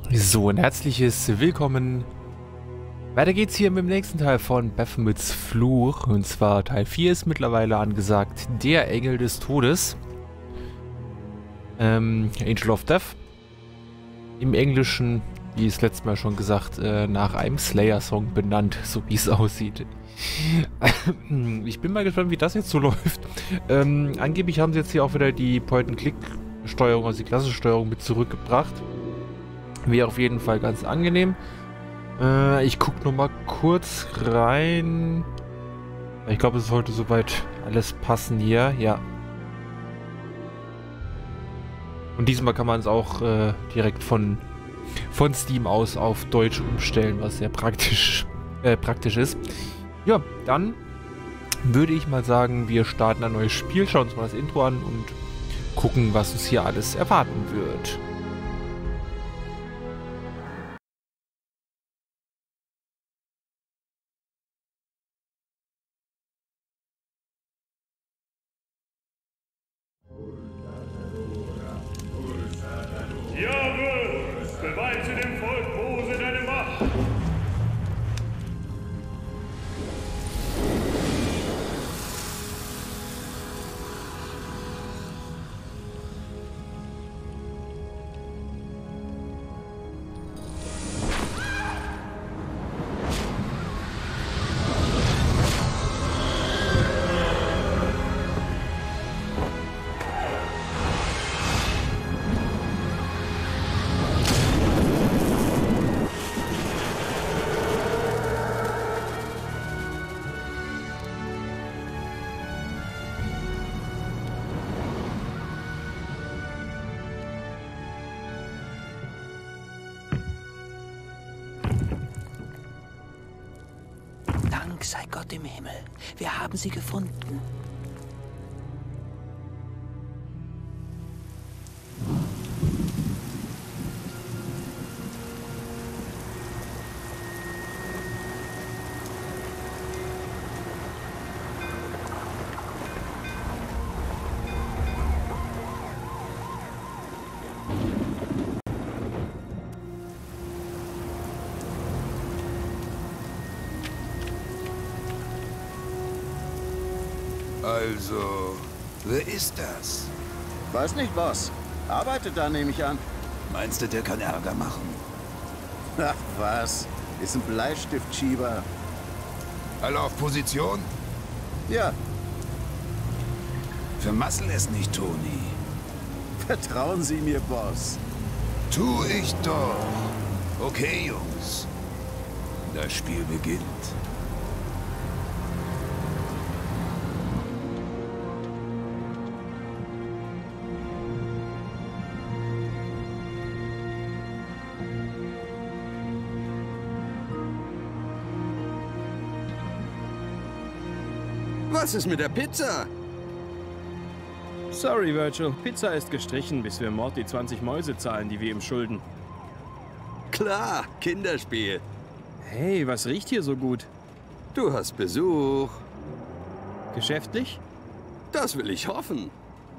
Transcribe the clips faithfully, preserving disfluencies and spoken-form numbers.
So, ein herzliches Willkommen. Weiter geht's hier mit dem nächsten Teil von Baphomets Fluch. Und zwar Teil vier ist mittlerweile angesagt. Der Engel des Todes. Ähm, Angel of Death. Im Englischen, wie es letztes Mal schon gesagt, äh, nach einem Slayer-Song benannt, so wie es aussieht. Ich bin mal gespannt, wie das jetzt so läuft. Ähm, angeblich haben sie jetzt hier auch wieder die Point-and-Click-Steuerung, also die klassische Steuerung mit zurückgebracht. Wäre auf jeden Fall ganz angenehm. Äh, ich gucke noch mal kurz rein. Ich glaube, es sollte soweit alles passen hier. Ja. Und diesmal kann man es auch äh, direkt von, von Steam aus auf Deutsch umstellen, was sehr praktisch, äh, praktisch ist. Ja, dann würde ich mal sagen, wir starten ein neues Spiel, schauen uns mal das Intro an und gucken, was uns hier alles erwarten wird. Jahwe, beweise dem Volk Mose deine Macht. Dank sei Gott im Himmel. Wir haben sie gefunden. Also, wer ist das? Weiß nicht was. Arbeitet da, nehme ich an. Meinst du, der kann Ärger machen? Ach was. Ist ein Bleistiftschieber. Alle auf Position? Ja, Vermassel es nicht, Toni. vertrauen Sie mir, Boss. Tu ich doch. Okay, Jungs. Das Spiel beginnt. Was ist mit der Pizza? Sorry, Virgil. Pizza ist gestrichen, bis wir Mord die zwanzig Mäuse zahlen, die wir ihm schulden. Klar, Kinderspiel. Hey, was riecht hier so gut? Du hast Besuch. Geschäftlich? Das will ich hoffen.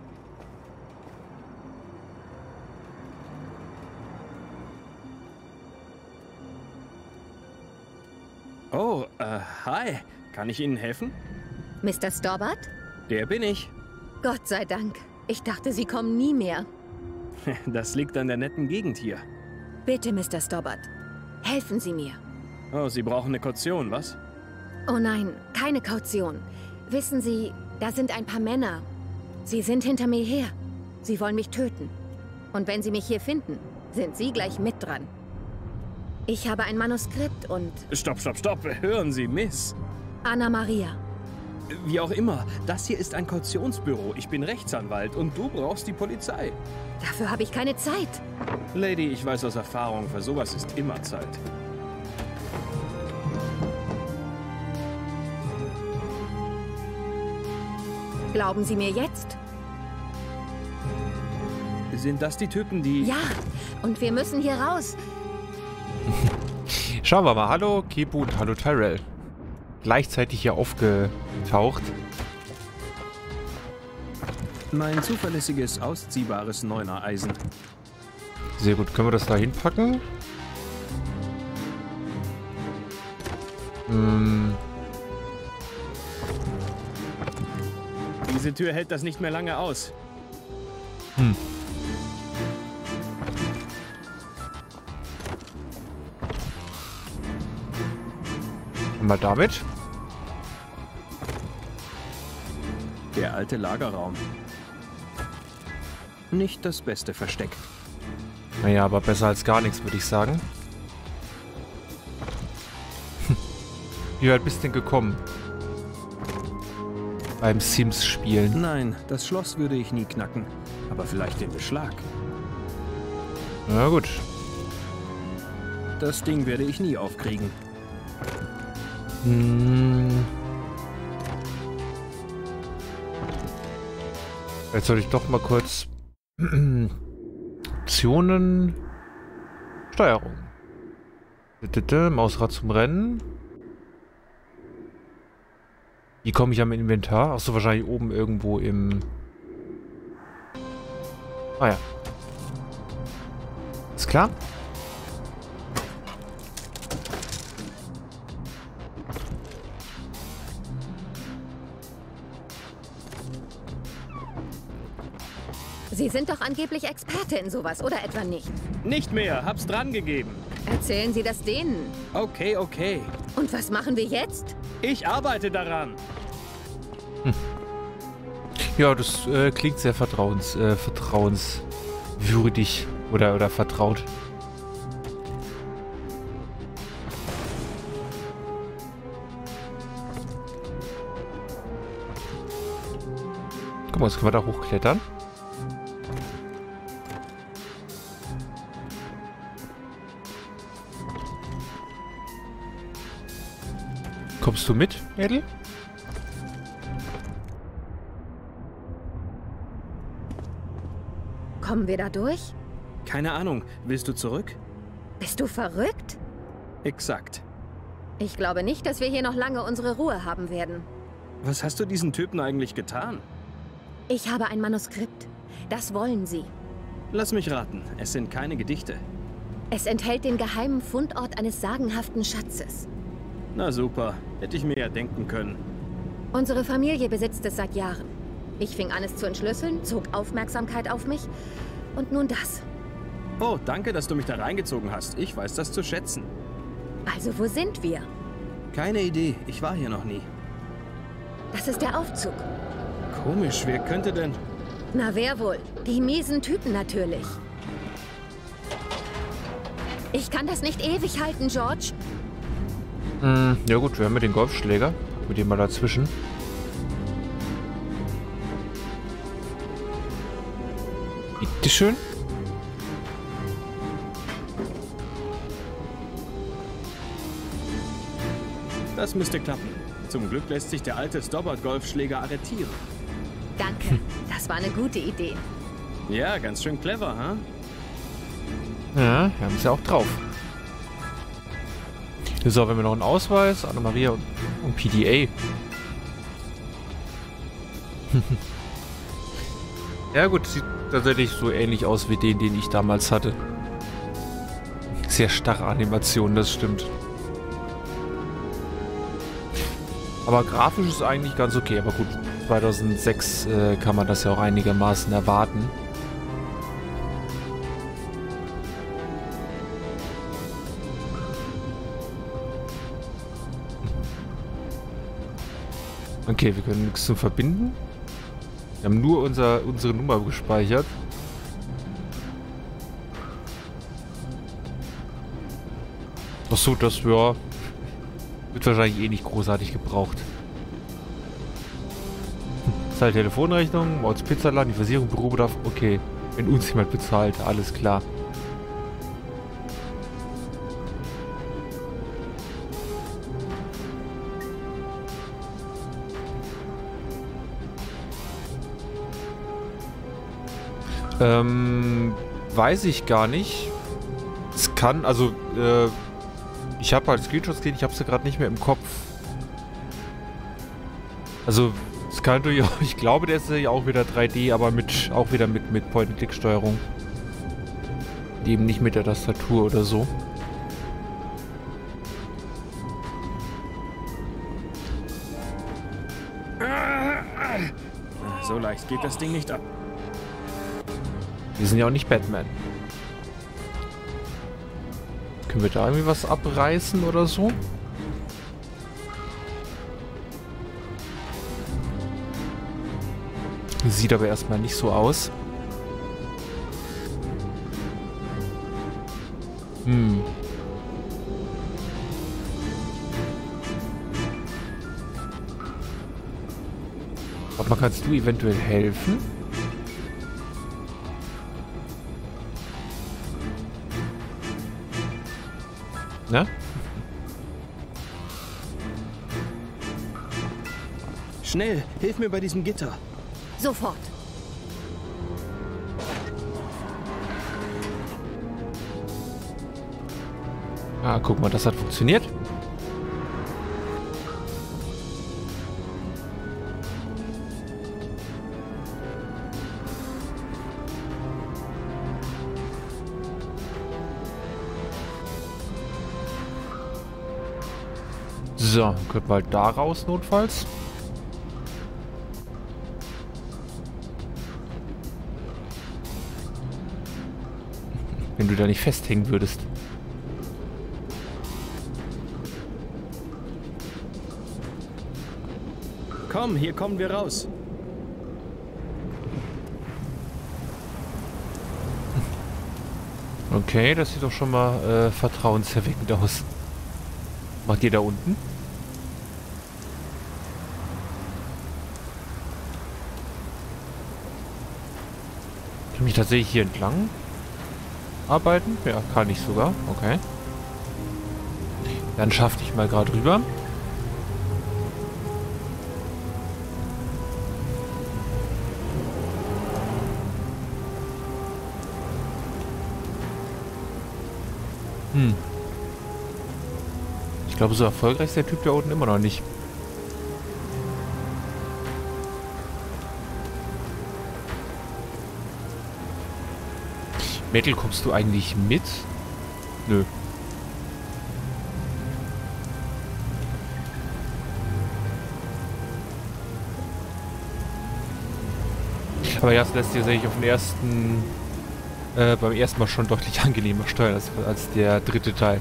Oh, äh, hi. Kann ich Ihnen helfen? Mister Stobbart? Der bin ich. Gott sei Dank. Ich dachte, Sie kommen nie mehr. Das liegt an der netten Gegend hier. Bitte, Mister Stobbart. Helfen Sie mir. Oh, Sie brauchen eine Kaution, was? Oh nein, keine Kaution. Wissen Sie, da sind ein paar Männer. Sie sind hinter mir her. Sie wollen mich töten. Und wenn Sie mich hier finden, sind Sie gleich mit dran. Ich habe ein Manuskript und... Stopp, stopp, stopp. Hören Sie, Miss. Anna Maria. Wie auch immer, das hier ist ein Kautionsbüro. Ich bin Rechtsanwalt und du brauchst die Polizei. Dafür habe ich keine Zeit. Lady, ich weiß aus Erfahrung, für sowas ist immer Zeit. Glauben Sie mir jetzt? Sind das die Typen, die... Ja, und wir müssen hier raus. Schauen wir mal. Hallo Kipu und hallo Tyrell. Gleichzeitig hier aufgetaucht. Mein zuverlässiges, ausziehbares Neuner-Eisen. Sehr gut. Können wir das da hinpacken? Hm. Diese Tür hält das nicht mehr lange aus. Hm. Und mal damit. Der alte Lagerraum. Nicht das beste Versteck. Naja, aber besser als gar nichts, würde ich sagen. Wie weit bist du denn gekommen? Beim Sims-Spielen. Nein, das Schloss würde ich nie knacken. Aber vielleicht den Beschlag. Na gut. Das Ding werde ich nie aufkriegen. Hm. Jetzt soll ich doch mal kurz Optionen, Steuerung. Mausrad zum Rennen. Wie komme ich am Inventar? Achso, wahrscheinlich oben irgendwo im... Ah ja. Ist klar? Sie sind doch angeblich Experte in sowas, oder etwa nicht? Nicht mehr, hab's dran gegeben. Erzählen Sie das denen. Okay, okay. Und was machen wir jetzt? Ich arbeite daran. Hm. Ja, das äh, klingt sehr vertrauens, äh, vertrauenswürdig oder, oder vertraut. Guck mal, jetzt können wir da hochklettern. Kommst du mit, Edel? Kommen wir da durch? Keine Ahnung. Willst du zurück? Bist du verrückt? Exakt. Ich glaube nicht, dass wir hier noch lange unsere Ruhe haben werden. Was hast du diesen Typen eigentlich getan? Ich habe ein Manuskript. Das wollen Sie. Lass mich raten. Es sind keine Gedichte. Es enthält den geheimen Fundort eines sagenhaften Schatzes. Na super. Hätte ich mir ja denken können. Unsere Familie besitzt es seit Jahren. Ich fing an, es zu entschlüsseln, zog Aufmerksamkeit auf mich. Und nun das. Oh, danke, dass du mich da reingezogen hast. Ich weiß das zu schätzen. Also, wo sind wir? Keine Idee. Ich war hier noch nie. Das ist der Aufzug. Komisch. Wer könnte denn... Na, wer wohl? Die miesen Typen natürlich. Ich kann das nicht ewig halten, George. Hm, ja gut, wir haben ja den Golfschläger. Mit dem mal dazwischen. Bitteschön. Das müsste klappen. Zum Glück lässt sich der alte Stobbart-Golfschläger arretieren. Danke. Das war eine gute Idee. Ja, ganz schön clever, ha? Ja, wir haben es ja auch drauf. So, wenn wir noch einen Ausweis, Anna-Maria und, und P D A. Ja gut, sieht tatsächlich so ähnlich aus wie den, den ich damals hatte. Sehr starre Animation, das stimmt. Aber grafisch ist eigentlich ganz okay. Aber gut, zweitausendsechs äh, kann man das ja auch einigermaßen erwarten. Okay, wir können nichts zum Verbinden. Wir haben nur unser, unsere Nummer gespeichert. Achso, das ja, wird wahrscheinlich eh nicht großartig gebraucht. Zahlt Telefonrechnung, Mords Pizzaladen, die Versicherung, Bürobedarf. Okay, wenn uns jemand bezahlt, alles klar. Ähm, weiß ich gar nicht. Es kann, also, äh, ich habe halt Screenshots gesehen, ich habe sie gerade nicht mehr im Kopf. Also, es kann durchaus, ich glaube, der ist ja auch wieder drei D, aber mit, auch wieder mit, mit Point-and-Click-Steuerung. Eben nicht mit der Tastatur oder so. So leicht geht das Ding nicht ab. Wir sind ja auch nicht Batman. Können wir da irgendwie was abreißen oder so? Sieht aber erstmal nicht so aus. Hm. Aber kannst du eventuell helfen? Ne? Schnell, hilf mir bei diesem Gitter. Sofort. Ah, guck mal, das hat funktioniert. So, können wir halt da raus, notfalls. Wenn du da nicht festhängen würdest. Komm, hier kommen wir raus. Okay, das sieht doch schon mal äh, vertrauenserweckend aus. Macht ihr da unten? Kann ich tatsächlich hier entlang arbeiten? Ja, kann ich sogar. Okay. Dann schaffte ich mal gerade rüber. Hm. Ich glaube, so erfolgreich ist der Typ da unten immer noch nicht. Metal, kommst du eigentlich mit? Nö. Aber ja, das lässt sich tatsächlich auf den ersten, äh, beim ersten Mal schon deutlich angenehmer steuern als, als der dritte Teil.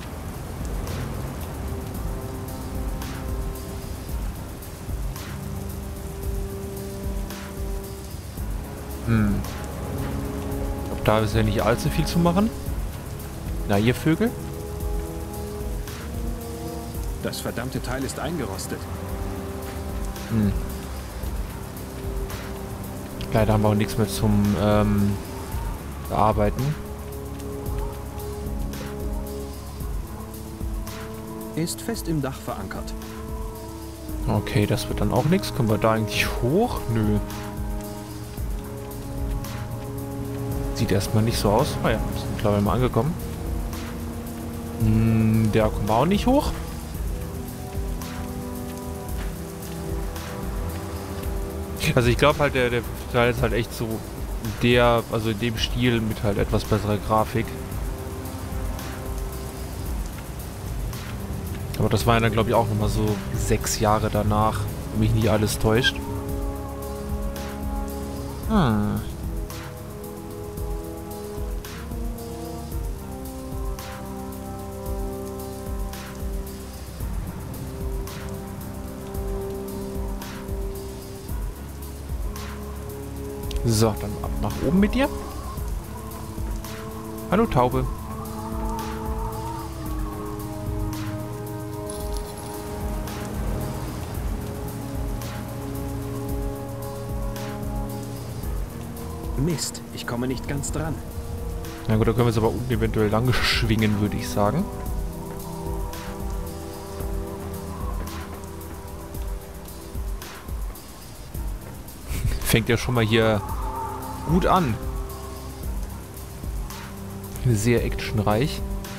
Hm. Ich glaube, da ist ja nicht allzu viel zu machen. Na, ihr Vögel? Das verdammte Teil ist eingerostet. Hm. Leider haben wir auch nichts mehr zum ähm, Bearbeiten. Ist fest im Dach verankert. Okay, das wird dann auch nichts. Können wir da eigentlich hoch? Nö. Sieht erstmal nicht so aus. Ah ja, wir sind glaube ich mal angekommen. Hm, der kommt auch nicht hoch. Also ich glaube halt, der, der Teil ist halt echt so der, also in dem Stil mit halt etwas besserer Grafik. Aber das war ja dann glaube ich auch nochmal so sechs Jahre danach, wenn mich nicht alles täuscht. Hm. So, dann ab nach oben mit dir. Hallo Taube. Mist, ich komme nicht ganz dran. Na gut, da können wir es aber unten eventuell lang schwingen, würde ich sagen. Fängt ja schon mal hier gut an. Sehr actionreich.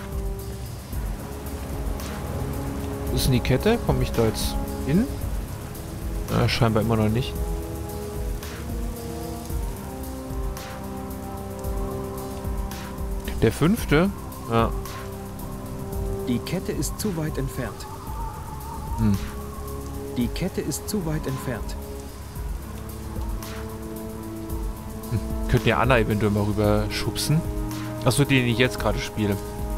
Wo ist denn die Kette? Komme ich da jetzt hin? Äh, scheinbar immer noch nicht. Der fünfte? Ja. Die Kette ist zu weit entfernt. Hm. Die Kette ist zu weit entfernt. könnten ja Anna eventuell mal rüber schubsen. Achso, den ich jetzt gerade spiele.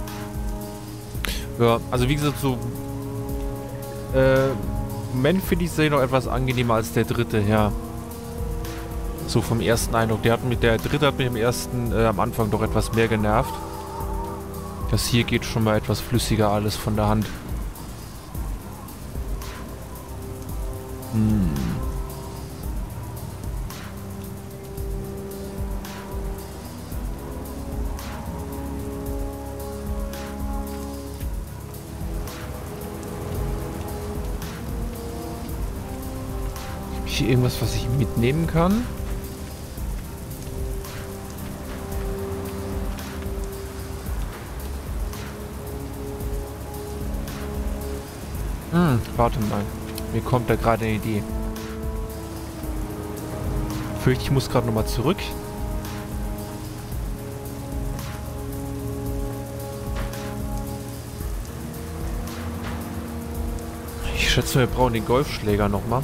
Ja, also wie gesagt, so... Äh, im Moment finde ich sie noch etwas angenehmer als der dritte, ja. So vom ersten Eindruck. Der, hat mit, der dritte hat mich im ersten äh, am Anfang doch etwas mehr genervt. Das hier geht schon mal etwas flüssiger alles von der Hand. Hm. Habe ich hier irgendwas, was ich mitnehmen kann? Hm, warte mal. Mir kommt da gerade eine Idee. Ich fürchte, ich muss gerade nochmal zurück. Ich schätze, wir brauchen den Golfschläger nochmal.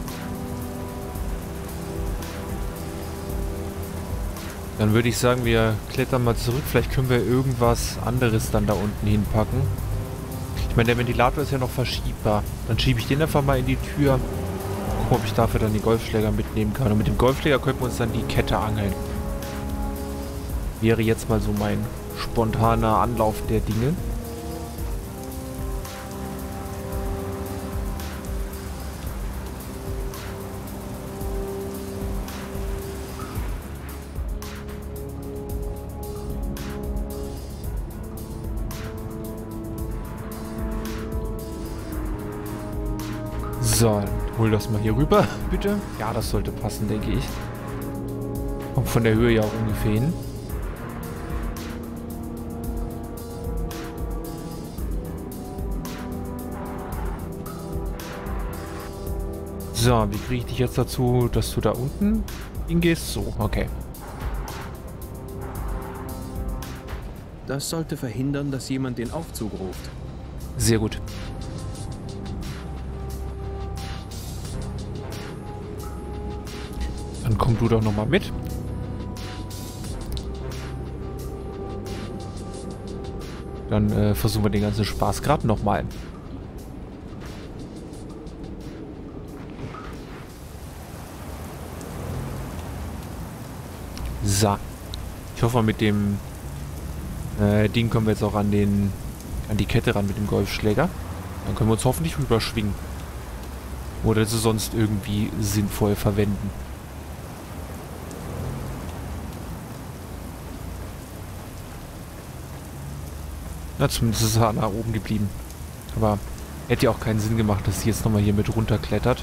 Dann würde ich sagen, wir klettern mal zurück. Vielleicht können wir irgendwas anderes dann da unten hinpacken. Ich meine, der Ventilator ist ja noch verschiebbar. Dann schiebe ich den einfach mal in die Tür. Gucken, ob ich dafür dann die Golfschläger mitnehmen kann. Und mit dem Golfschläger könnten wir uns dann die Kette angeln. Wäre jetzt mal so mein spontaner Anlauf der Dinge. So, hol das mal hier rüber, bitte. Ja, das sollte passen, denke ich. Kommt von der Höhe ja auch ungefähr hin. So, wie kriege ich dich jetzt dazu, dass du da unten hingehst? So, okay. Das sollte verhindern, dass jemand den Aufzug ruft. Sehr gut. Dann komm du doch nochmal mit. Dann äh, versuchen wir den ganzen Spaß gerade nochmal. So. Ich hoffe, mit dem äh, Ding kommen wir jetzt auch an den an die Kette ran mit dem Golfschläger. Dann können wir uns hoffentlich rüberschwingen. Oder sie sonst irgendwie sinnvoll verwenden. Na, zumindest ist er nach oben geblieben. Aber hätte ja auch keinen Sinn gemacht, dass sie jetzt nochmal hier mit runterklettert.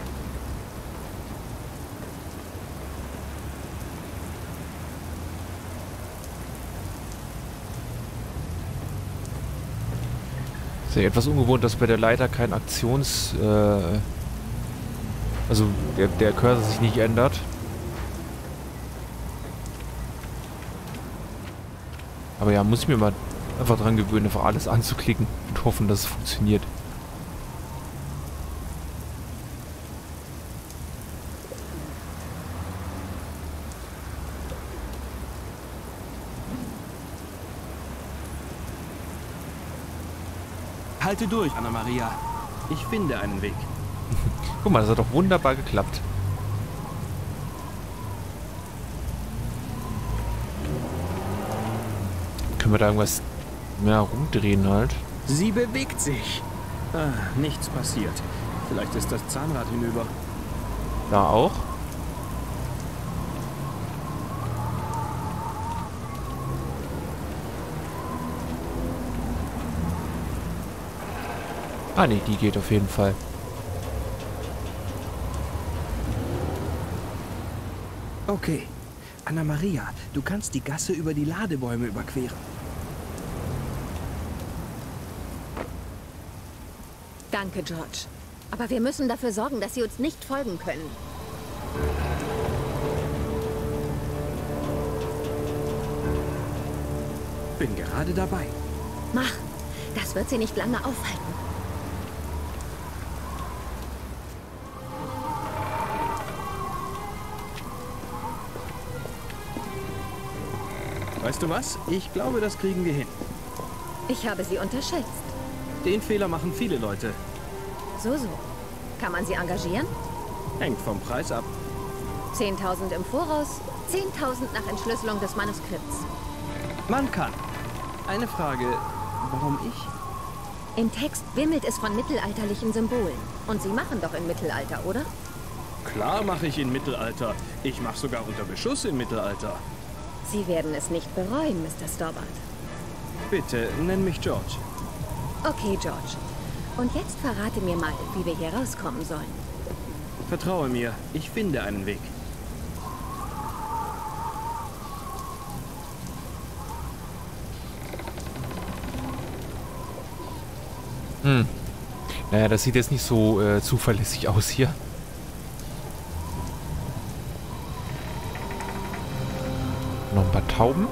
Ist ja etwas ungewohnt, dass bei der Leiter kein Aktions... Äh, also der, der Cursor sich nicht ändert. Aber ja, muss ich mir mal einfach dran gewöhnen, einfach alles anzuklicken und hoffen, dass es funktioniert. Halte durch, Anna-Maria. Ich finde einen Weg. Guck mal, das hat doch wunderbar geklappt. Können wir da irgendwas mehr rumdrehen halt? Sie bewegt sich. Ah, nichts passiert. Vielleicht ist das Zahnrad hinüber. Da auch? Ah ne, die geht auf jeden Fall. Okay. Anna-Maria, du kannst die Gasse über die Ladebäume überqueren. Danke, George. Aber wir müssen dafür sorgen, dass sie uns nicht folgen können. Bin gerade dabei. Mach. Das wird sie nicht lange aufhalten. Weißt du was? Ich glaube, das kriegen wir hin. Ich habe Sie unterschätzt. Den Fehler machen viele Leute. So, so. Kann man Sie engagieren? Hängt vom Preis ab. zehntausend im Voraus, zehntausend nach Entschlüsselung des Manuskripts. Man kann. Eine Frage, warum ich? Im Text wimmelt es von mittelalterlichen Symbolen. Und Sie machen doch im Mittelalter, oder? Klar mache ich in Mittelalter. Ich mache sogar unter Beschuss im Mittelalter. Sie werden es nicht bereuen, Mister Stobbart. Bitte, nenn mich George. Okay, George. Und jetzt verrate mir mal, wie wir hier rauskommen sollen. Vertraue mir, ich finde einen Weg. Hm. Naja, das sieht jetzt nicht so äh, zuverlässig aus hier. Noch ein paar Tauben.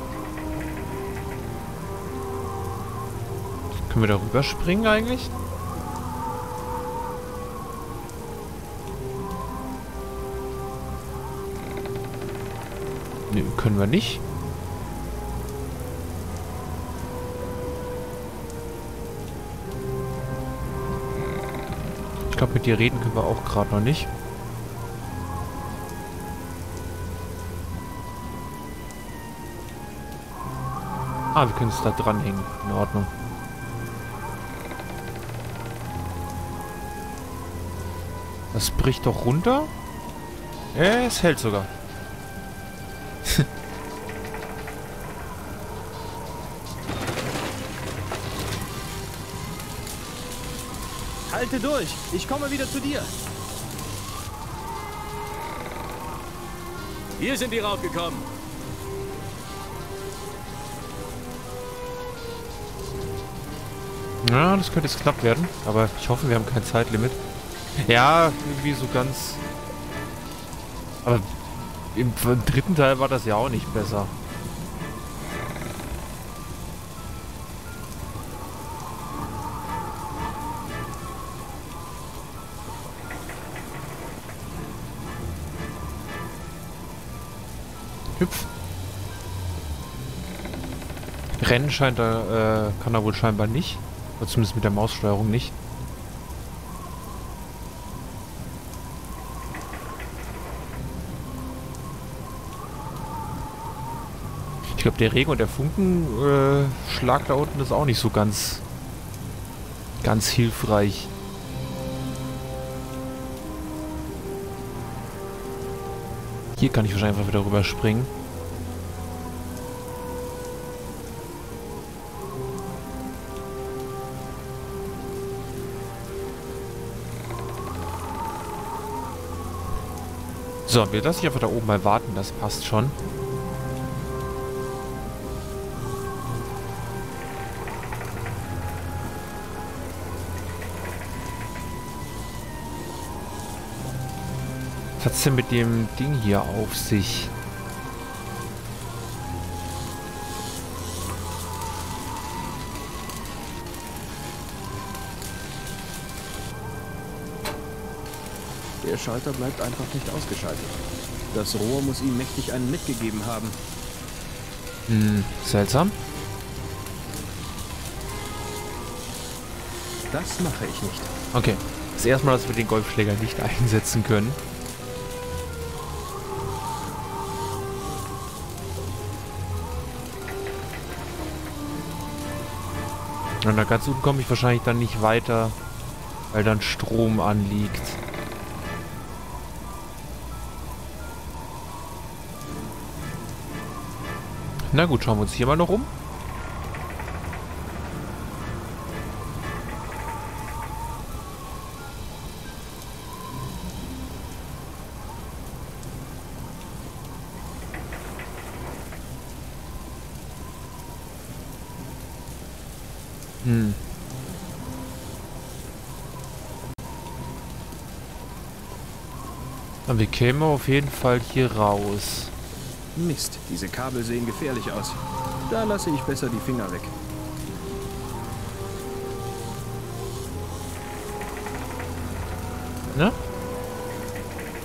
Können wir da rüberspringen eigentlich? Ne, können wir nicht. Ich glaube, mit dir reden können wir auch gerade noch nicht. Ah, wir können es da dranhängen. In Ordnung. Das bricht doch runter. Äh, es hält sogar. Halte durch, ich komme wieder zu dir. Hier sind die raufgekommen. Ja, das könnte jetzt knapp werden. Aber ich hoffe, wir haben kein Zeitlimit. Ja, irgendwie so ganz... Aber im, im dritten Teil war das ja auch nicht besser. Hüpf. Rennen scheint er, äh, kann er wohl scheinbar nicht. Oder zumindest mit der Maussteuerung nicht. Ich glaube, der Regen und der Funkenschlag äh, da unten ist auch nicht so ganz, ganz hilfreich. Hier kann ich wahrscheinlich einfach wieder rüber springen. So, wir lassen dich einfach da oben mal warten, das passt schon. Was hat's denn mit dem Ding hier auf sich? Der Schalter bleibt einfach nicht ausgeschaltet. Das Rohr muss ihm mächtig einen mitgegeben haben. Hm, seltsam. Das mache ich nicht. Okay. Das erste Mal, dass wir den Golfschläger nicht einsetzen können. Und da ganz unten komme ich wahrscheinlich dann nicht weiter, weil dann Strom anliegt. Na gut, schauen wir uns hier mal noch um. Hm. Aber wir kämen auf jeden Fall hier raus. Mist, diese Kabel sehen gefährlich aus. Da lasse ich besser die Finger weg. Ne?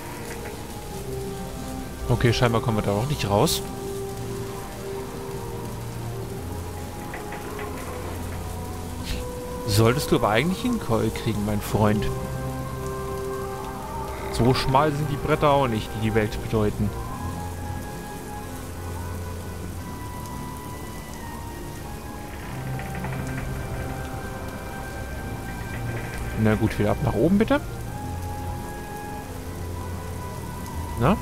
Okay, scheinbar kommen wir da auch nicht raus. Solltest du aber eigentlich einen Keul kriegen, mein Freund. So schmal sind die Bretter auch nicht, die die Welt bedeuten. Na gut, wieder ab nach oben, bitte. Na?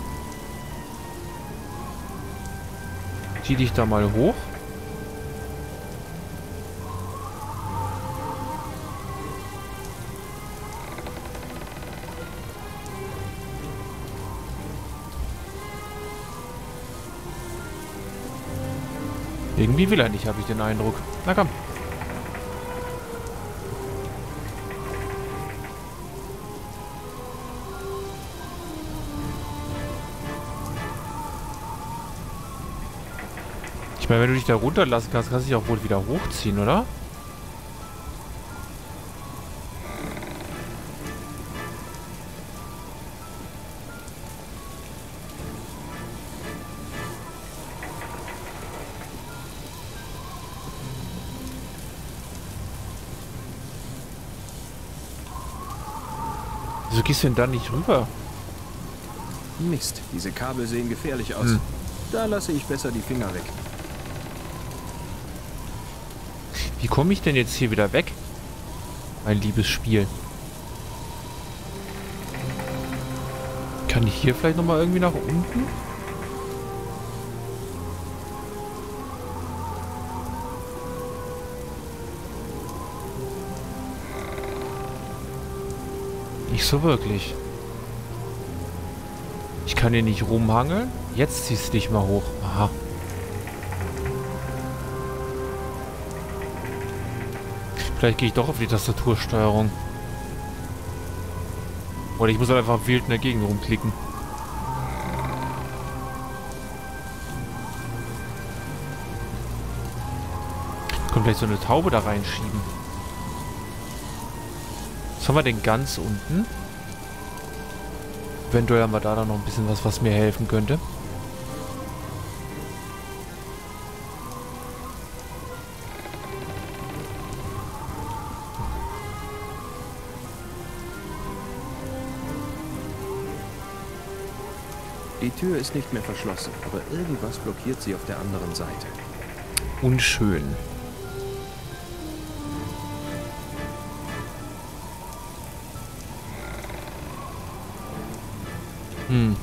Zieh dich da mal hoch. Irgendwie will er nicht, habe ich den Eindruck. Na komm. Ich meine, wenn du dich da runterlassen kannst, kannst du dich auch wohl wieder hochziehen, oder? Wieso gehst du denn da nicht rüber? Mist, diese Kabel sehen gefährlich aus. Hm. Da lasse ich besser die Finger weg. Wie komme ich denn jetzt hier wieder weg? Mein liebes Spiel. Kann ich hier vielleicht nochmal irgendwie nach unten? Nicht so wirklich. Ich kann hier nicht rumhangeln. Jetzt ziehst du dich mal hoch. Aha. Vielleicht gehe ich doch auf die Tastatursteuerung. Oder ich muss halt einfach wild in der Gegend rumklicken. Können vielleicht so eine Taube da reinschieben. Was haben wir denn ganz unten? Eventuell haben wir da dann noch ein bisschen was, was mir helfen könnte. Die Tür ist nicht mehr verschlossen, aber irgendwas blockiert sie auf der anderen Seite. Unschön. Hm.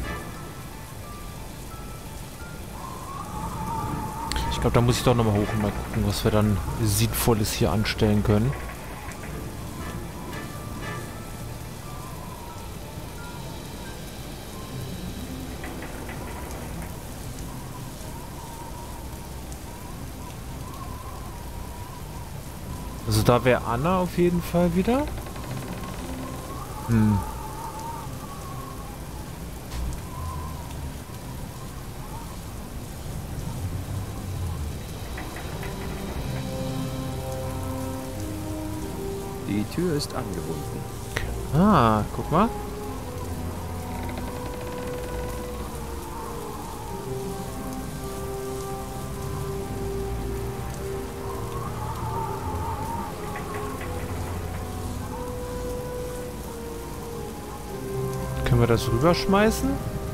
Ich glaube, da muss ich doch nochmal hoch und mal gucken, was wir dann Sinnvolles hier anstellen können. Also da wäre Anna auf jeden Fall wieder. Hm. Die Tür ist angebunden. Ah, guck mal. Können wir das rüberschmeißen?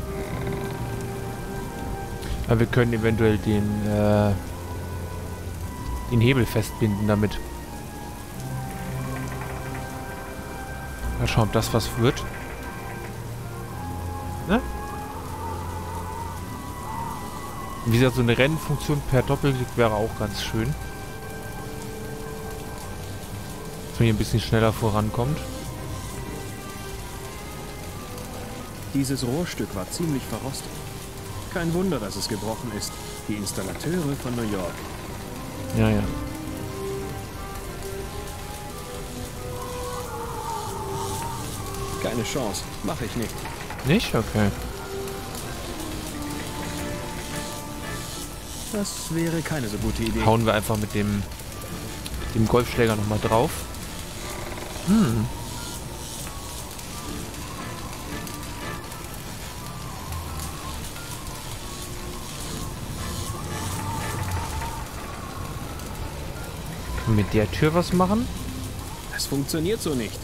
Ja, wir können eventuell den, äh, den Hebel festbinden damit. Mal schauen, ob das was wird. Ne? Wie gesagt, so eine Rennfunktion per Doppelklick wäre auch ganz schön. Dass man hier ein bisschen schneller vorankommt. Dieses Rohrstück war ziemlich verrostet. Kein Wunder, dass es gebrochen ist. Die Installateure von New York. Ja, ja. Keine Chance. Mache ich nicht. Nicht? Okay. Das wäre keine so gute Idee. Hauen wir einfach mit dem, dem Golfschläger nochmal drauf. Hm. Können wir mit der Tür was machen? Es funktioniert so nicht.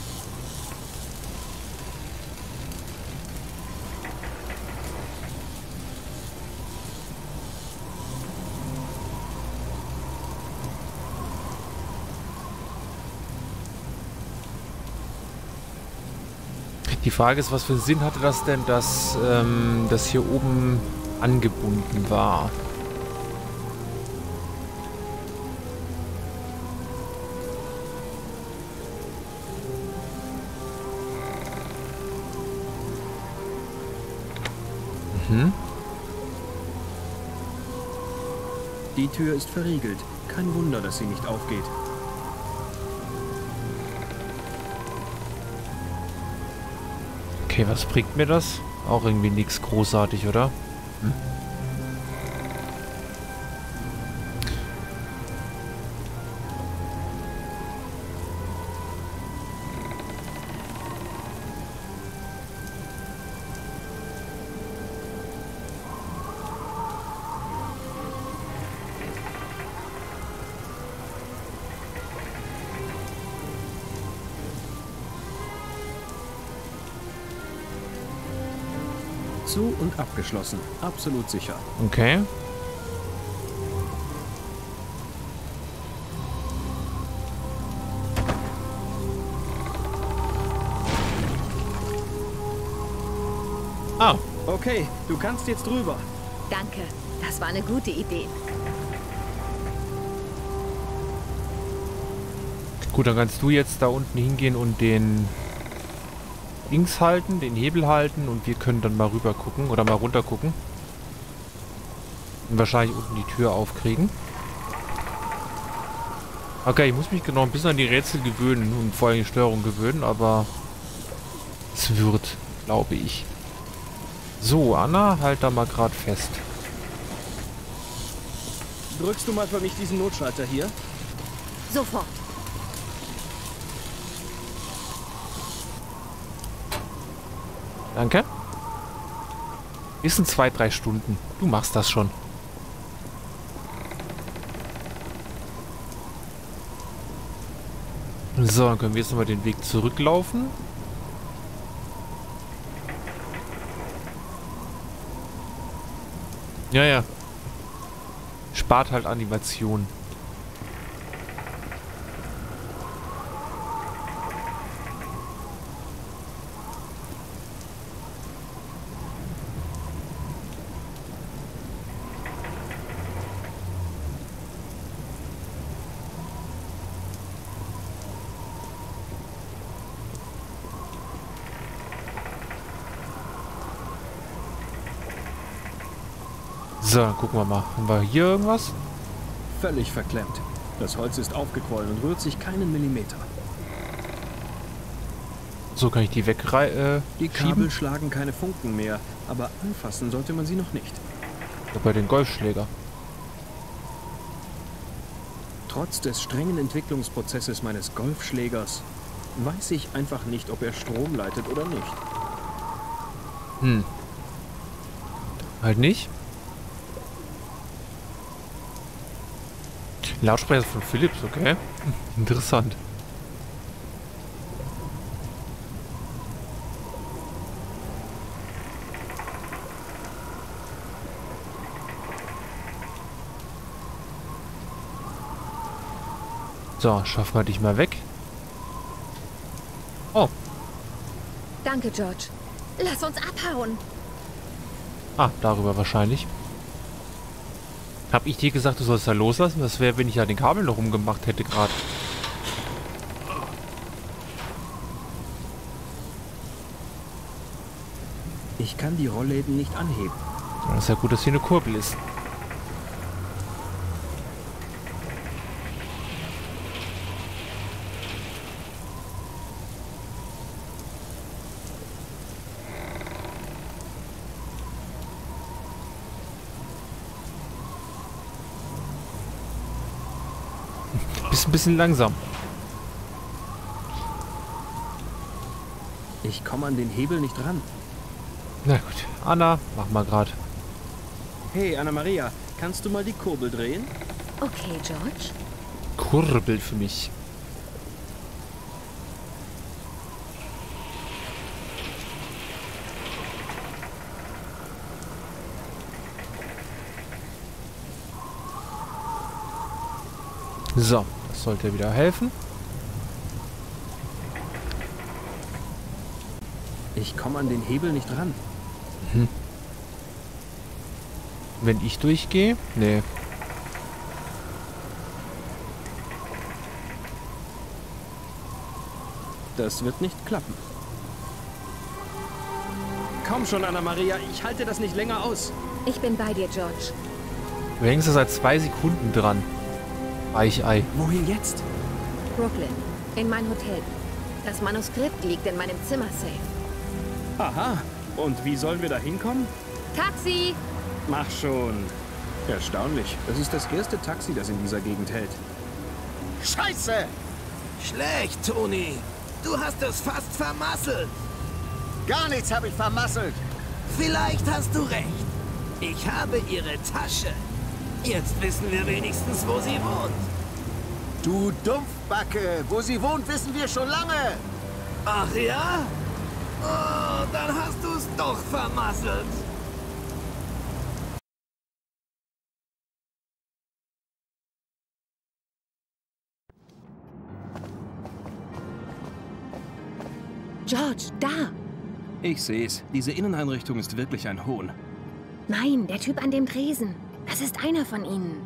Die Frage ist, was für einen Sinn hatte das denn, dass ähm, das hier oben angebunden war? Mhm. Die Tür ist verriegelt. Kein Wunder, dass sie nicht aufgeht. Okay, was bringt mir das? Auch irgendwie nichts großartig, oder? Hm. Zu und abgeschlossen. Absolut sicher. Okay. Ah. Okay, du kannst jetzt drüber. Danke, das war eine gute Idee. Gut, dann kannst du jetzt da unten hingehen und den links halten, den Hebel halten und wir können dann mal rüber gucken oder mal runter gucken. Und wahrscheinlich unten die Tür aufkriegen. Okay, ich muss mich genau ein bisschen an die Rätsel gewöhnen und vor allem die Steuerung gewöhnen, aber es wird, glaube ich. So, Anna, halt da mal gerade fest. Drückst du mal für mich diesen Notschalter hier? Sofort. Danke. Ist in zwei, drei Stunden. Du machst das schon. So, dann können wir jetzt nochmal den Weg zurücklaufen. Ja, ja. Spart halt Animation. So, dann gucken wir mal. Haben wir hier irgendwas? Völlig verklemmt. Das Holz ist aufgequollen und rührt sich keinen Millimeter. So, kann ich die wegrei... Äh, die Kabel schieben? Schlagen keine Funken mehr, aber anfassen sollte man sie noch nicht. Ja, bei den Golfschläger. Trotz des strengen Entwicklungsprozesses meines Golfschlägers weiß ich einfach nicht, ob er Strom leitet oder nicht. Hm. Halt nicht? Lautsprecher von Philips, okay. Interessant. So, schaffen wir dich mal weg. Oh. Danke, George. Lass uns abhauen. Ah, darüber wahrscheinlich. Hab ich dir gesagt, du sollst da loslassen? Das wäre, wenn ich ja den Kabel noch rumgemacht hätte gerade. Ich kann die Rollläden nicht anheben. Das ist ja gut, dass hier eine Kurbel ist. Bist ein bisschen langsam. Ich komme an den Hebel nicht ran. Na gut. Anna, mach mal grad. Hey, Anna-Maria, kannst du mal die Kurbel drehen? Okay, George. Kurbel für mich. So, das sollte wieder helfen. Ich komme an den Hebel nicht ran. Mhm. Wenn ich durchgehe? Nee. Das wird nicht klappen. Komm schon, Anna-Maria, ich halte das nicht länger aus. Ich bin bei dir, George. Du hängst da seit zwei Sekunden dran. Weichei. Wohin jetzt? Brooklyn, in mein Hotel. Das Manuskript liegt in meinem Zimmersafe. Aha, und wie sollen wir da hinkommen? Taxi! Mach schon. Erstaunlich. Das ist das erste Taxi, das in dieser Gegend hält. Scheiße! Schlecht, Toni. Du hast es fast vermasselt. Gar nichts habe ich vermasselt. Vielleicht hast du recht. Ich habe ihre Tasche. Jetzt wissen wir wenigstens, wo sie wohnt. Du Dumpfbacke! Wo sie wohnt, wissen wir schon lange! Ach ja? Oh, dann hast du es doch vermasselt. George, da! Ich sehe es. Diese Inneneinrichtung ist wirklich ein Hohn. Nein, der Typ an dem Tresen. Das ist einer von ihnen.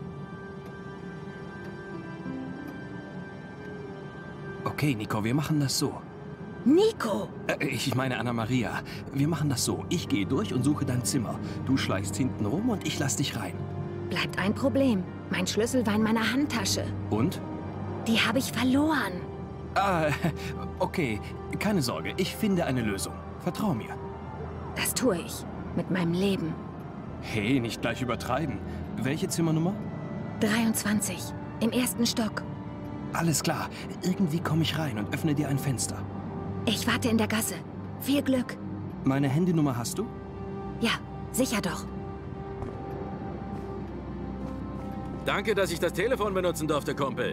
Okay, Nico, wir machen das so. Nico! Äh, ich meine Anna-Maria. Wir machen das so. Ich gehe durch und suche dein Zimmer. Du schleichst hinten rum und ich lass dich rein. Bleibt ein Problem. Mein Schlüssel war in meiner Handtasche. Und? Die habe ich verloren. Ah, okay. Keine Sorge. Ich finde eine Lösung. Vertrau mir. Das tue ich. Mit meinem Leben. Hey, nicht gleich übertreiben. Welche Zimmernummer? dreiundzwanzig. Im ersten Stock. Alles klar. Irgendwie komme ich rein und öffne dir ein Fenster. Ich warte in der Gasse. Viel Glück. Meine Handynummer hast du? Ja, sicher doch. Danke, dass ich das Telefon benutzen durfte, Kumpel.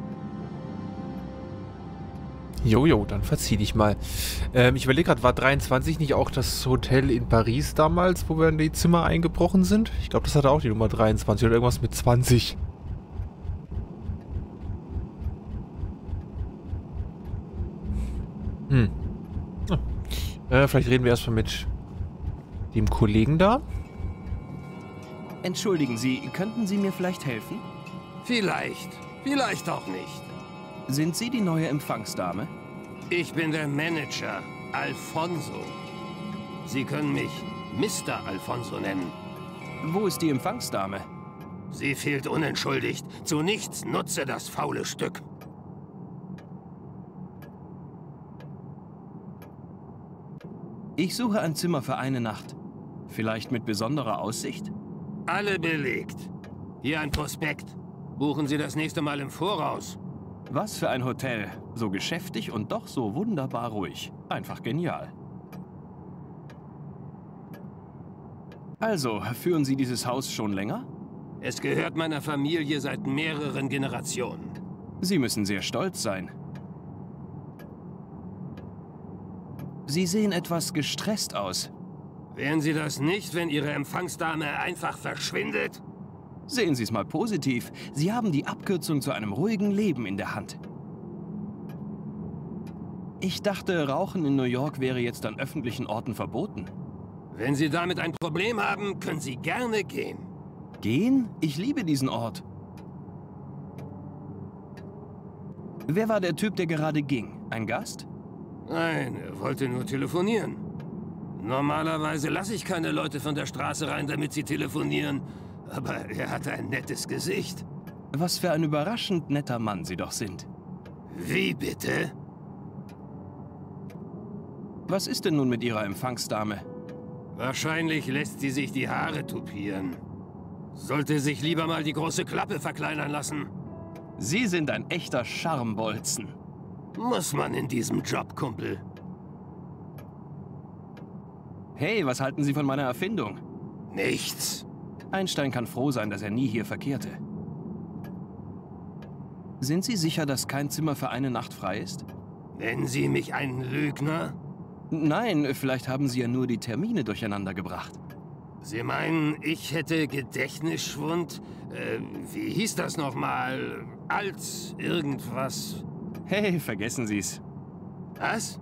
Jojo, dann verzieh dich mal. Ähm, ich überlege gerade, war dreiundzwanzig nicht auch das Hotel in Paris damals, wo wir in die Zimmer eingebrochen sind? Ich glaube, das hatte auch die Nummer dreiundzwanzig oder irgendwas mit zwanzig. Hm. Ah. Äh, vielleicht reden wir erstmal mit dem Kollegen da. Entschuldigen Sie, könnten Sie mir vielleicht helfen? Vielleicht, vielleicht auch nicht. Sind Sie die neue Empfangsdame? Ich bin der Manager, Alfonso. Sie können mich Mister Alfonso nennen. Wo ist die Empfangsdame? Sie fehlt unentschuldigt. Zu nichts nutze das faule Stück. Ich suche ein Zimmer für eine Nacht. Vielleicht mit besonderer Aussicht? Alle belegt. Hier ein Prospekt. Buchen Sie das nächste Mal im Voraus. Was für ein Hotel. So geschäftig und doch so wunderbar ruhig. Einfach genial. Also, führen Sie dieses Haus schon länger? Es gehört meiner Familie seit mehreren Generationen. Sie müssen sehr stolz sein. Sie sehen etwas gestresst aus. Wären Sie das nicht, wenn Ihre Empfangsdame einfach verschwindet? Sehen Sie es mal positiv. Sie haben die Abkürzung zu einem ruhigen Leben in der Hand. Ich dachte, Rauchen in New York wäre jetzt an öffentlichen Orten verboten. Wenn Sie damit ein Problem haben, können Sie gerne gehen. Gehen? Ich liebe diesen Ort. Wer war der Typ, der gerade ging? Ein Gast? Nein, er wollte nur telefonieren. Normalerweise lasse ich keine Leute von der Straße rein, damit sie telefonieren. Aber er hatte ein nettes Gesicht. Was für ein überraschend netter Mann Sie doch sind. Wie bitte? Was ist denn nun mit Ihrer Empfangsdame? Wahrscheinlich lässt sie sich die Haare tupieren. Sollte sich lieber mal die große Klappe verkleinern lassen. Sie sind ein echter Charmebolzen. Muss man in diesem Job, Kumpel. Hey, was halten Sie von meiner Erfindung? Nichts. Einstein kann froh sein, dass er nie hier verkehrte. Sind Sie sicher, dass kein Zimmer für eine Nacht frei ist? Nennen Sie mich einen Lügner? Nein, vielleicht haben Sie ja nur die Termine durcheinander gebracht. Sie meinen, ich hätte Gedächtnisschwund? Äh, wie hieß das nochmal? als irgendwas. Hey, vergessen Sie's. Was?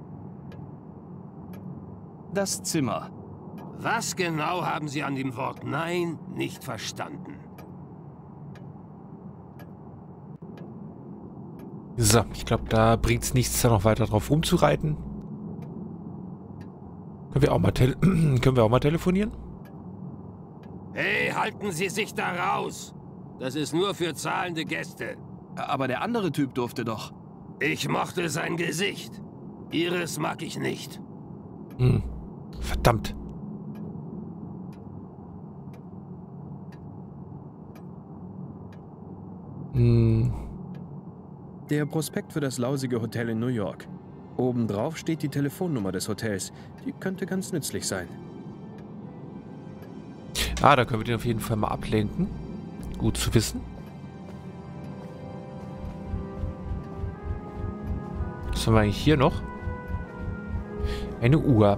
Das Zimmer. Was genau haben Sie an dem Wort Nein nicht verstanden? So, ich glaube, da bringt es nichts, da noch weiter drauf rumzureiten. Können wir auch mal, tele können wir auch mal telefonieren? Hey, halten Sie sich da raus! Das ist nur für zahlende Gäste. Aber der andere Typ durfte doch. Ich mochte sein Gesicht. Ihres mag ich nicht. Hm. Verdammt. Hm. Der Prospekt für das lausige Hotel in New York. Obendrauf steht die Telefonnummer des Hotels. Die könnte ganz nützlich sein. Ah, da können wir den auf jeden Fall mal ablenken. Gut zu wissen. Was haben wir eigentlich hier noch? Eine Uhr.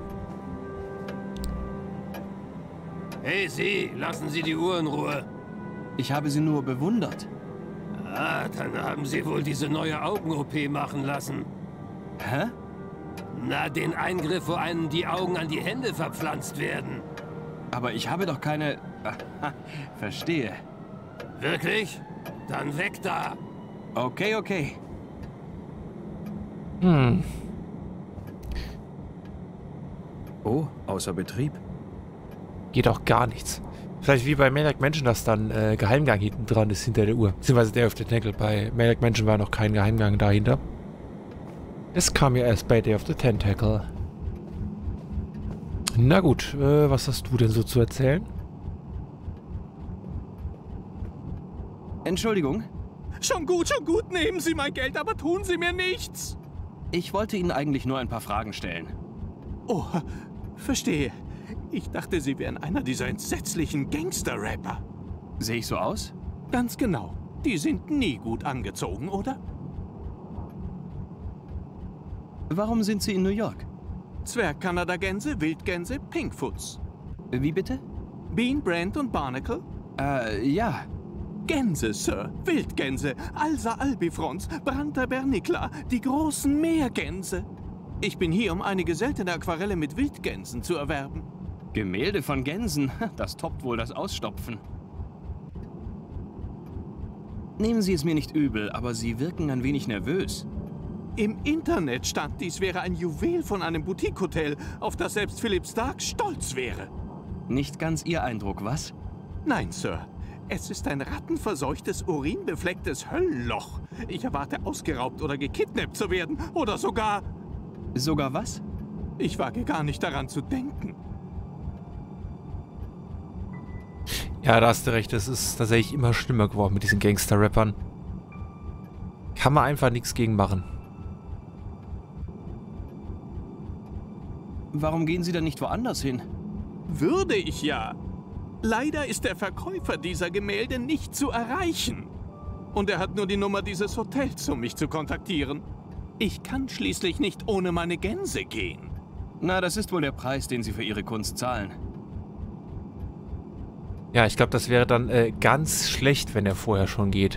Hey Sie, lassen Sie die Uhr in Ruhe. Ich habe sie nur bewundert. Ah, dann haben Sie wohl diese neue Augen-O P machen lassen. Hä? Na, den Eingriff, wo einem die Augen an die Hände verpflanzt werden. Aber ich habe doch keine... Aha, verstehe. Wirklich? Dann weg da. Okay, okay. Hm. Oh, außer Betrieb. Geht auch gar nichts. Vielleicht wie bei Maniac Mansion, dass dann äh, Geheimgang hinten dran ist hinter der Uhr. Beziehungsweise der auf the Tentacle. Bei Maniac Mansion war noch kein Geheimgang dahinter. Es kam ja erst bei Day of the Tentacle. Na gut, äh, was hast du denn so zu erzählen? Entschuldigung, Schon gut, schon gut, nehmen Sie mein Geld, aber tun Sie mir nichts. ich wollte Ihnen eigentlich nur ein paar Fragen stellen. Oh, verstehe. Ich dachte, Sie wären einer dieser entsetzlichen Gangster-Rapper. Sehe ich so aus? Ganz genau. Die sind nie gut angezogen, oder? Warum sind Sie in New York? Zwergkanadagänse, Wildgänse, Pinkfoots. Wie bitte? Bean, Brand und Barnacle? Äh, ja. Gänse, Sir. Wildgänse, Alsa albifrons, Branta bernicla, die großen Meergänse. Ich bin hier, um einige seltene Aquarelle mit Wildgänsen zu erwerben. Gemälde von Gänsen, das toppt wohl das Ausstopfen. Nehmen Sie es mir nicht übel, aber Sie wirken ein wenig nervös. Im Internet stand, dies wäre ein Juwel von einem Boutique-Hotel, auf das selbst Philipp Stark stolz wäre. Nicht ganz Ihr Eindruck, was? Nein, Sir. Es ist ein rattenverseuchtes, urinbeflecktes Höllenloch. Ich erwarte, ausgeraubt oder gekidnappt zu werden. Oder sogar... Sogar was? Ich wage gar nicht daran zu denken. Ja, da hast du recht. Das ist tatsächlich immer schlimmer geworden mit diesen Gangster-Rappern. Kann man einfach nichts gegen machen. Warum gehen Sie dann nicht woanders hin? Würde ich ja. Leider ist der Verkäufer dieser Gemälde nicht zu erreichen. Und er hat nur die Nummer dieses Hotels, um mich zu kontaktieren. Ich kann schließlich nicht ohne meine Gänse gehen. Na, das ist wohl der Preis, den Sie für Ihre Kunst zahlen. Ja, ich glaube, das wäre dann äh, ganz schlecht, wenn er vorher schon geht.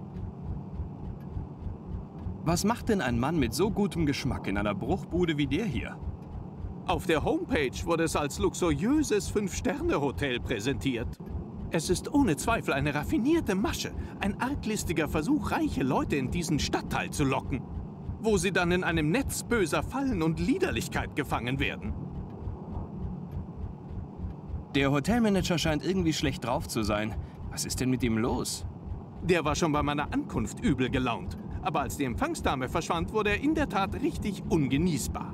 Was macht denn ein Mann mit so gutem Geschmack in einer Bruchbude wie der hier? Auf der Homepage wurde es als luxuriöses Fünf-Sterne-Hotel präsentiert. Es ist ohne Zweifel eine raffinierte Masche, ein arglistiger Versuch, reiche Leute in diesen Stadtteil zu locken, wo sie dann in einem Netz böser Fallen und Liederlichkeit gefangen werden. Der Hotelmanager scheint irgendwie schlecht drauf zu sein. Was ist denn mit ihm los? Der war schon bei meiner Ankunft übel gelaunt, aber als die Empfangsdame verschwand, wurde er in der Tat richtig ungenießbar.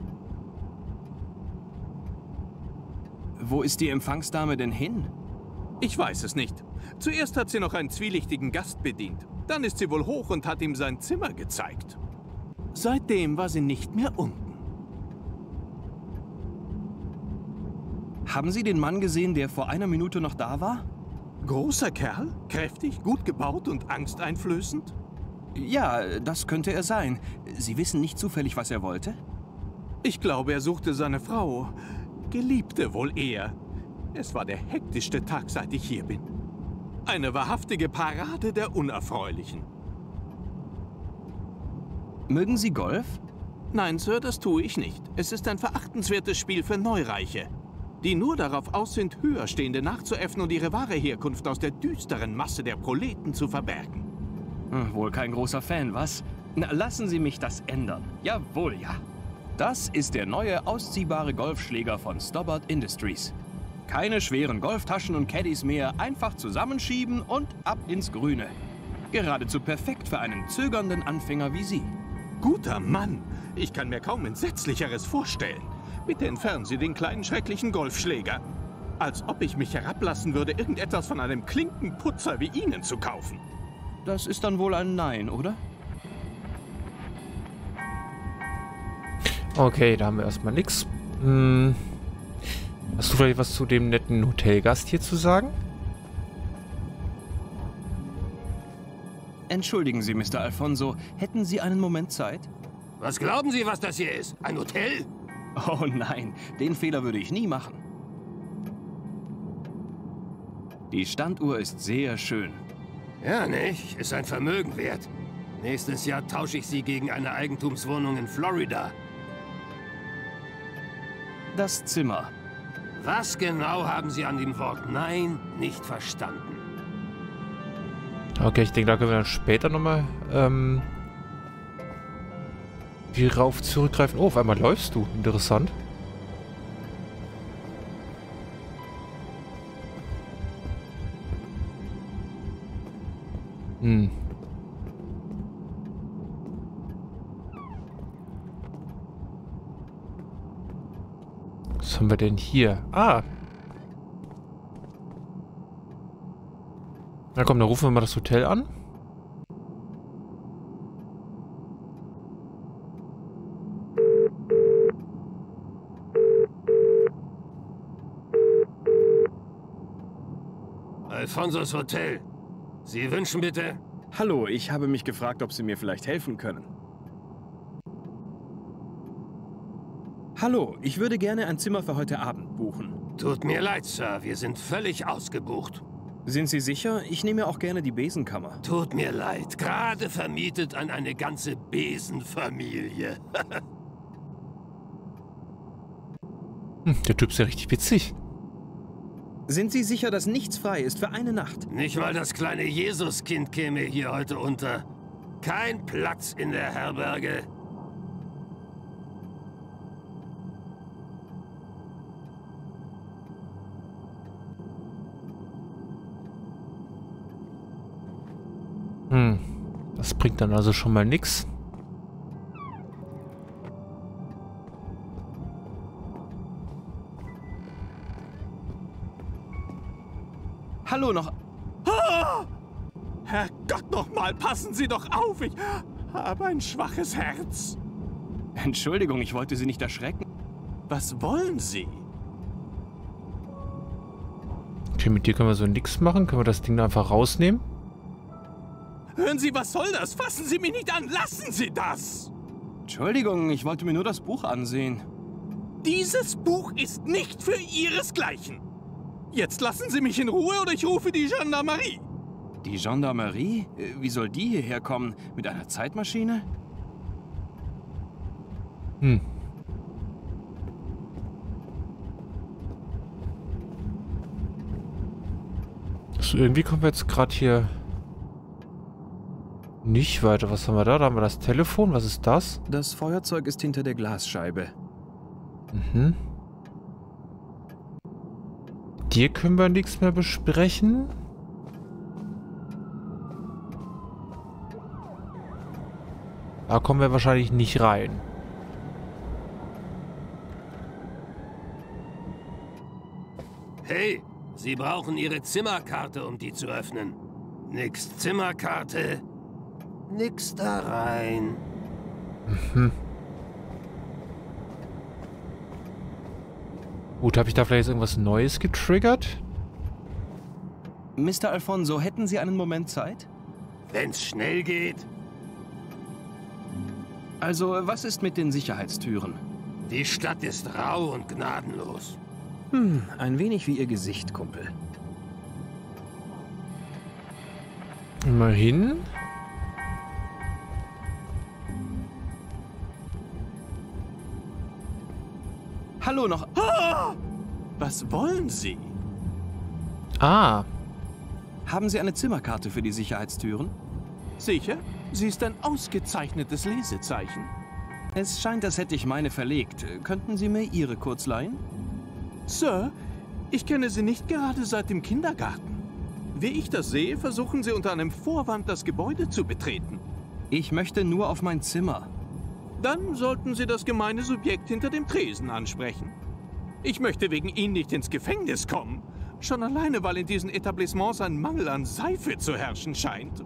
Wo ist die Empfangsdame denn hin? Ich weiß es nicht. Zuerst hat sie noch einen zwielichtigen Gast bedient. Dann ist sie wohl hoch und hat ihm sein Zimmer gezeigt. Seitdem war sie nicht mehr unten. Haben Sie den Mann gesehen, der vor einer Minute noch da war? Großer Kerl, kräftig, gut gebaut und angsteinflößend? Ja, das könnte er sein. Sie wissen nicht zufällig, was er wollte? Ich glaube, er suchte seine Frau. Geliebte wohl eher. Es war der hektischste Tag, seit ich hier bin. Eine wahrhaftige Parade der Unerfreulichen. Mögen Sie Golf? Nein, Sir, das tue ich nicht. Es ist ein verachtenswertes Spiel für Neureiche, die nur darauf aus sind, Höherstehende nachzuäffen und ihre wahre Herkunft aus der düsteren Masse der Proleten zu verbergen. Hm, wohl kein großer Fan, was? Na, lassen Sie mich das ändern. Jawohl, ja. Das ist der neue ausziehbare Golfschläger von Stobbart Industries. Keine schweren Golftaschen und Caddies mehr, einfach zusammenschieben und ab ins Grüne. Geradezu perfekt für einen zögernden Anfänger wie Sie. Guter Mann! Ich kann mir kaum Entsetzlicheres vorstellen. Bitte entfernen Sie den kleinen schrecklichen Golfschläger. Als ob ich mich herablassen würde, irgendetwas von einem Klinkenputzer wie Ihnen zu kaufen. Das ist dann wohl ein Nein, oder? Okay, da haben wir erstmal nichts. Hm. Hast du vielleicht was zu dem netten Hotelgast hier zu sagen? Entschuldigen Sie, Mister Alfonso, hätten Sie einen Moment Zeit? Was glauben Sie, was das hier ist? Ein Hotel? Oh nein, den Fehler würde ich nie machen. Die Standuhr ist sehr schön. Ja, nicht? Ist ein Vermögen wert. Nächstes Jahr tausche ich sie gegen eine Eigentumswohnung in Florida. Das Zimmer. Was genau haben Sie an dem Wort Nein nicht verstanden? Okay, ich denke, da können wir dann später nochmal ähm, hierauf zurückgreifen. Oh, auf einmal läufst du. Interessant. Hm. Was haben wir denn hier? Ah. Na komm, dann rufen wir mal das Hotel an. Alfonsos Hotel. Sie wünschen bitte? Hallo, ich habe mich gefragt, ob Sie mir vielleicht helfen können. Hallo, ich würde gerne ein Zimmer für heute Abend buchen. Tut mir leid, Sir, wir sind völlig ausgebucht. Sind Sie sicher? Ich nehme auch gerne die Besenkammer. Tut mir leid, gerade vermietet an eine ganze Besenfamilie. Hm, der Typ ist ja richtig witzig. Sind Sie sicher, dass nichts frei ist für eine Nacht? Nicht mal das kleine Jesuskind käme hier heute unter. Kein Platz in der Herberge. Hm, das bringt dann also schon mal nix. Hallo noch. Ah! Herrgott nochmal, passen Sie doch auf! Ich habe ein schwaches Herz. Entschuldigung, ich wollte Sie nicht erschrecken. Was wollen Sie? Okay, mit dir können wir so nichts machen. Können wir das Ding da einfach rausnehmen? Hören Sie, was soll das? Fassen Sie mich nicht an! Lassen Sie das! Entschuldigung, ich wollte mir nur das Buch ansehen. Dieses Buch ist nicht für Ihresgleichen. Jetzt lassen Sie mich in Ruhe oder ich rufe die Gendarmerie. Die Gendarmerie? Wie soll die hierher kommen? Mit einer Zeitmaschine? Hm. Also irgendwie kommen wir jetzt gerade hier nicht weiter. Was haben wir da? Da haben wir das Telefon. Was ist das? Das Feuerzeug ist hinter der Glasscheibe. Mhm. Dir können wir nichts mehr besprechen. Da kommen wir wahrscheinlich nicht rein. Hey, Sie brauchen Ihre Zimmerkarte, um die zu öffnen. Nix Zimmerkarte. Nix da rein. Mhm. Gut, habe ich da vielleicht jetzt irgendwas Neues getriggert? Mister Alfonso, hätten Sie einen Moment Zeit? Wenn's schnell geht. Also, was ist mit den Sicherheitstüren? Die Stadt ist rau und gnadenlos. Hm, ein wenig wie Ihr Gesicht, Kumpel. Immerhin. Hallo noch. Ah! Was wollen Sie? Ah. Haben Sie eine Zimmerkarte für die Sicherheitstüren? Sicher? Sie ist ein ausgezeichnetes Lesezeichen. Es scheint, als hätte ich meine verlegt. Könnten Sie mir Ihre kurz leihen? Sir, ich kenne Sie nicht gerade seit dem Kindergarten. Wie ich das sehe, versuchen Sie unter einem Vorwand, das Gebäude zu betreten. Ich möchte nur auf mein Zimmer. Dann sollten Sie das gemeine Subjekt hinter dem Tresen ansprechen. Ich möchte wegen Ihnen nicht ins Gefängnis kommen. Schon alleine, weil in diesen Etablissements ein Mangel an Seife zu herrschen scheint.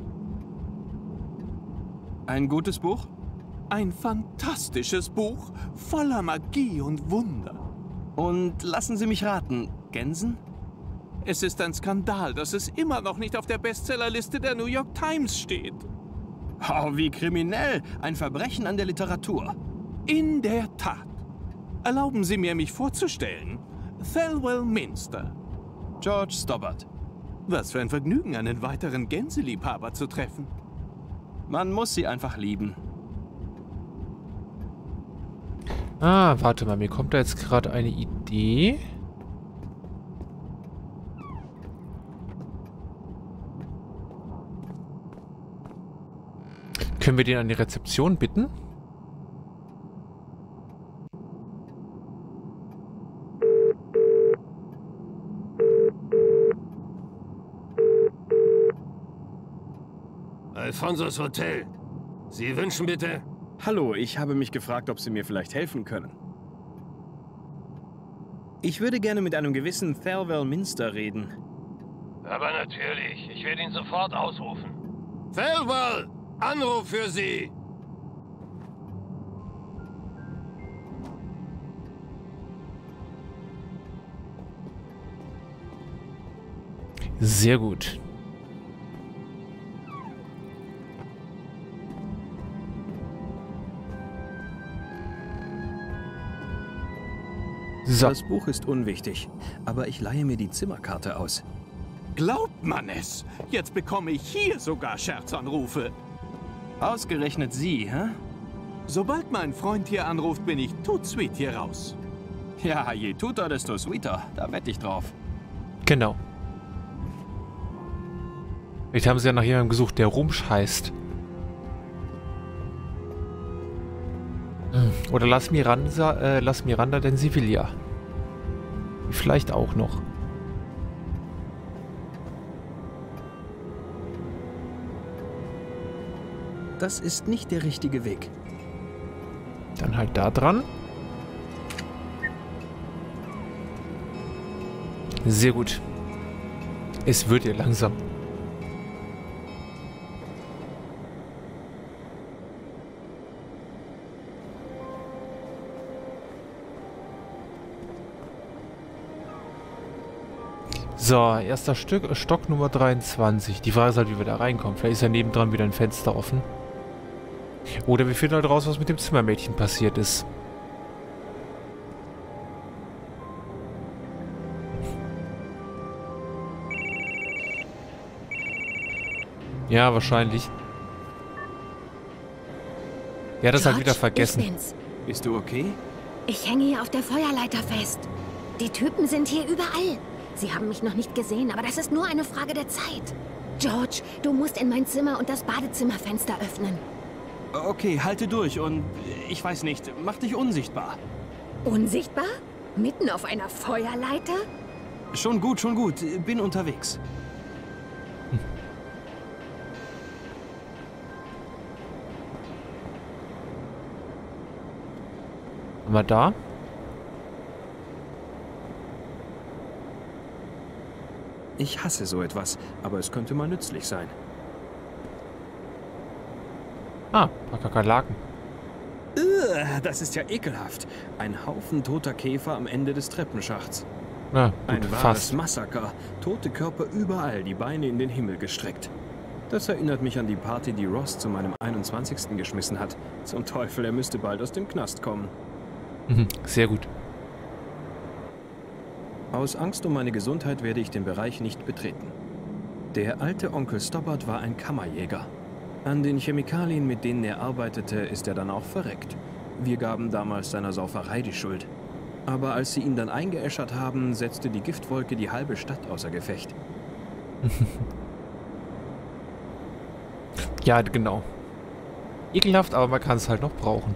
Ein gutes Buch? Ein fantastisches Buch, voller Magie und Wunder. Und lassen Sie mich raten, Gänsen? Es ist ein Skandal, dass es immer noch nicht auf der Bestsellerliste der New York Times steht. Oh, wie kriminell. Ein Verbrechen an der Literatur. In der Tat. Erlauben Sie mir, mich vorzustellen. Thelwell Minster. George Stobbart. Was für ein Vergnügen, einen weiteren Gänseliebhaber zu treffen. Man muss sie einfach lieben. Ah, warte mal, mir kommt da jetzt gerade eine Idee. Können wir den an die Rezeption bitten? Alfonsos Hotel. Sie wünschen bitte... Hallo, ich habe mich gefragt, ob Sie mir vielleicht helfen können. Ich würde gerne mit einem gewissen Thelwell Minster reden. Aber natürlich. Ich werde ihn sofort ausrufen. Thelwell! Anruf für Sie! Sehr gut. So. Das Buch ist unwichtig, aber ich leihe mir die Zimmerkarte aus. Glaubt man es? Jetzt bekomme ich hier sogar Scherzanrufe. Ausgerechnet Sie, hä? Sobald mein Freund hier anruft, bin ich tut sweet hier raus. Ja, je tuter, desto sweeter. Da wette ich drauf. Genau. Vielleicht haben sie ja nach jemandem gesucht, der Rumsch heißt. Oder lass Miranda, äh, lass Miranda den Sevilla. Vielleicht auch noch. Das ist nicht der richtige Weg. Dann halt da dran. Sehr gut. Es wird ihr langsam. So, erster Stück, Stock Nummer dreiundzwanzig. Die Frage ist halt, wie wir da reinkommen. Vielleicht ist ja nebendran wieder ein Fenster offen. Oder wir finden halt raus, was mit dem Zimmermädchen passiert ist. Ja, wahrscheinlich. Ja, das halt wieder vergessen. Ich bin's. Bist du okay? Ich hänge hier auf der Feuerleiter fest. Die Typen sind hier überall. Sie haben mich noch nicht gesehen, aber das ist nur eine Frage der Zeit. George, du musst in mein Zimmer und das Badezimmerfenster öffnen. Okay, halte durch und ich weiß nicht, mach dich unsichtbar. Unsichtbar? Mitten auf einer Feuerleiter? Schon gut, schon gut. Bin unterwegs. Hm. Haben wir da? Ich hasse so etwas, aber es könnte mal nützlich sein. Ah, ein paar Kakerlaken. Ugh, das ist ja ekelhaft. Ein Haufen toter Käfer am Ende des Treppenschachts. Na, gut, Ein wahres fast. Massaker. Tote Körper überall, die Beine in den Himmel gestreckt. Das erinnert mich an die Party, die Ross zu meinem einundzwanzigsten geschmissen hat. Zum Teufel, er müsste bald aus dem Knast kommen. Mhm, sehr gut. Aus Angst um meine Gesundheit werde ich den Bereich nicht betreten. Der alte Onkel Stobbart war ein Kammerjäger. An den Chemikalien, mit denen er arbeitete, ist er dann auch verreckt. Wir gaben damals seiner Sauferei die Schuld. Aber als sie ihn dann eingeäschert haben, setzte die Giftwolke die halbe Stadt außer Gefecht. Ja, genau. Ekelhaft, aber man kann es halt noch brauchen.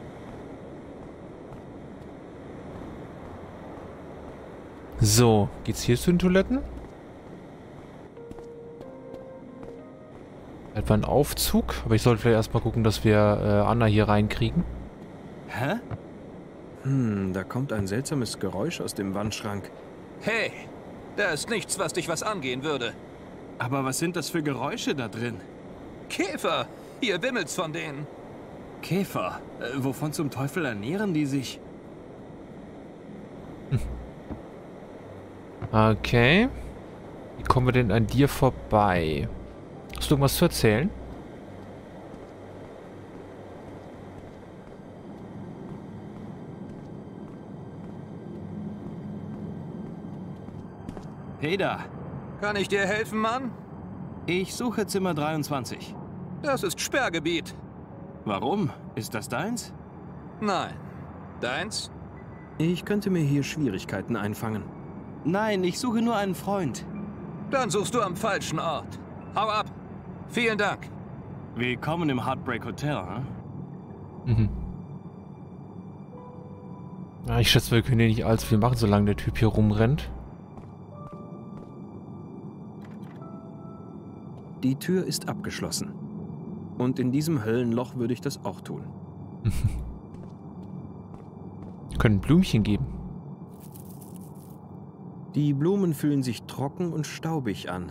So, geht's hier zu den Toiletten? Etwa ein Aufzug, aber ich sollte vielleicht erstmal gucken, dass wir äh, Anna hier reinkriegen. Hä? Hm, da kommt ein seltsames Geräusch aus dem Wandschrank. Hey, da ist nichts, was dich was angehen würde. Aber was sind das für Geräusche da drin? Käfer! Hier wimmelt's von denen. Käfer? Äh, wovon zum Teufel ernähren die sich? Hm. Okay. Wie kommen wir denn an dir vorbei? Hast du irgendwas zu erzählen? Hey da. Kann ich dir helfen, Mann? Ich suche Zimmer dreiundzwanzig. Das ist Sperrgebiet. Warum? Ist das deins? Nein. Deins? Ich könnte mir hier Schwierigkeiten einfangen. Nein, ich suche nur einen Freund. Dann suchst du am falschen Ort. Hau ab. Vielen Dank. Willkommen im Heartbreak Hotel, hm? Mhm. Ja, ich schätze, wir können hier nicht allzu viel machen, solange der Typ hier rumrennt. Die Tür ist abgeschlossen. Und in diesem Höllenloch würde ich das auch tun. Können Blümchen geben. Die Blumen fühlen sich trocken und staubig an.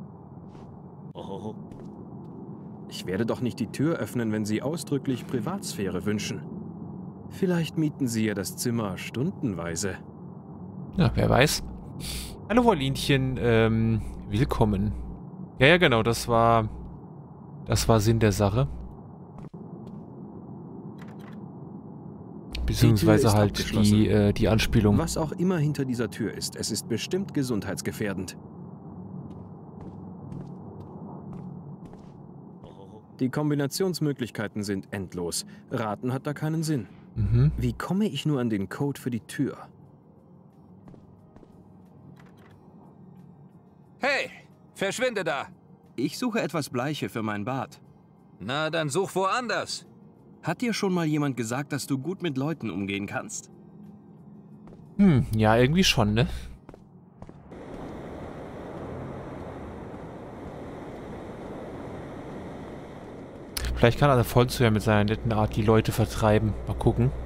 Ich werde doch nicht die Tür öffnen, wenn Sie ausdrücklich Privatsphäre wünschen. Vielleicht mieten Sie ja das Zimmer stundenweise. Ja, wer weiß. Hallo Wollinchen, ähm, willkommen. Ja, ja, genau, das war... Das war Sinn der Sache. Beziehungsweise die halt die, äh, die Anspielung. Was auch immer hinter dieser Tür ist, es ist bestimmt gesundheitsgefährdend. Die Kombinationsmöglichkeiten sind endlos. Raten hat da keinen Sinn. Mhm. Wie komme ich nur an den Code für die Tür? Hey, verschwinde da! Ich suche etwas Bleiche für mein Bad. Na, dann such woanders. Hat dir schon mal jemand gesagt, dass du gut mit Leuten umgehen kannst? Hm, ja, irgendwie schon, ne? Vielleicht kann Alfonso ja mit seiner netten Art die Leute vertreiben. Mal gucken.